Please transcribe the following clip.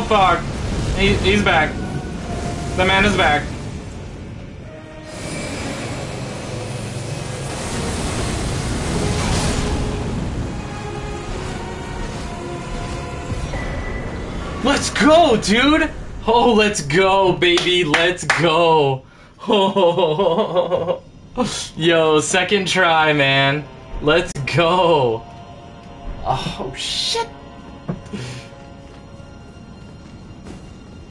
fuck. He's back. The man is back. Let's go, dude! Oh, let's go, baby. Let's go. Oh. Yo, second try, man. Let's go. Oh, shit.